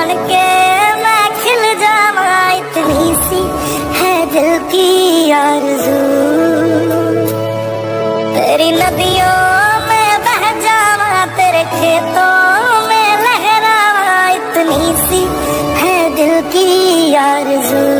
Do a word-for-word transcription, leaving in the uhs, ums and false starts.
बन के मैं खिल जावा, इतनी सी है दिल की आरज़ू। तेरी नदियों में बह जावा, तेरे खेतों में लहरावा, इतनी सी है दिल की आरज़ू।